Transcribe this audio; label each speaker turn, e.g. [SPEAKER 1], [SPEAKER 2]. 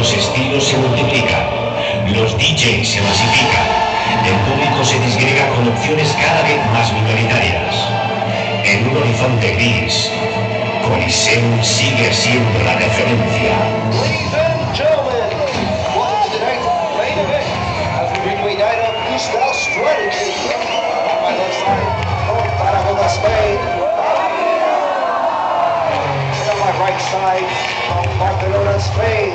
[SPEAKER 1] Los estilos se multiplican, los DJs se masifican, el público se disgrega con opciones cada vez más minoritarias. En un horizonte gris, Coliseum sigue siendo la referencia.
[SPEAKER 2] Ladies and gentlemen, watch tonight's main event as we bring you a night of Gustavo strategy. On my left side, Zaragoza, Spain. And on my right side, from Barcelona, Spain.